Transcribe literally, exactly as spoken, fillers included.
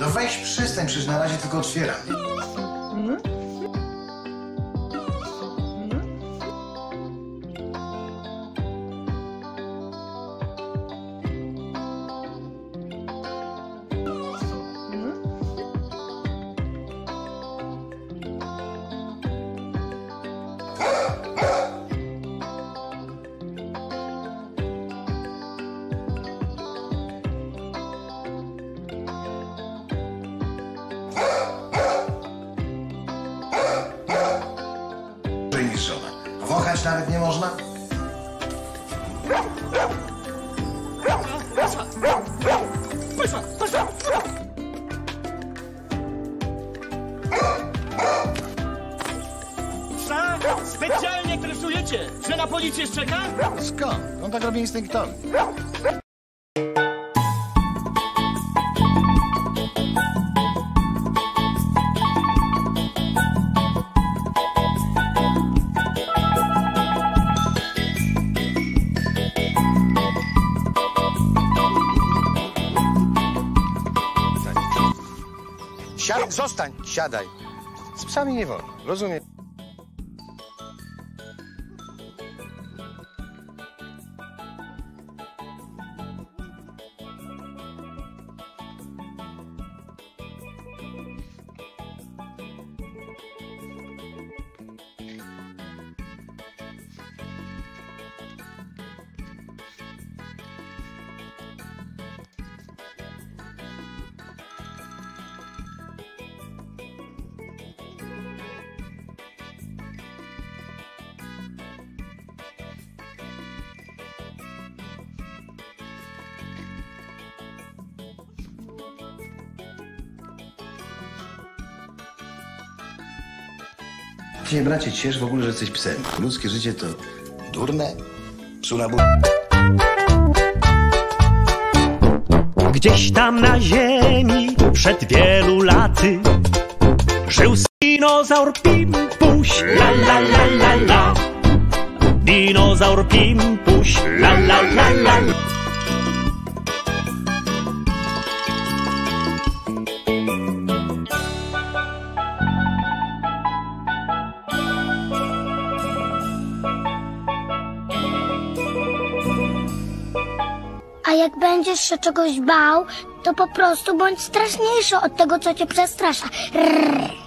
No weź przystań, przecież na razie tylko otwieram. Mhm. Wąchać nawet nie można? Specjalnie tresujecie, że na policję czeka? Skąd? On tak robi instynktownie. Siad... Zostań, siadaj. Z psami nie wolno, rozumiem. Ty się, bracie, ciesz w ogóle, że jesteś psem. Ludzkie życie to durne, psu na bóg. Gdzieś tam na ziemi przed wielu laty żył dinozaur Pimpuś, la la la la la. Dinozaur Pimpuś, la la la la la. A jak będziesz się czegoś bał, to po prostu bądź straszniejszy od tego, co cię przestrasza. Rrr.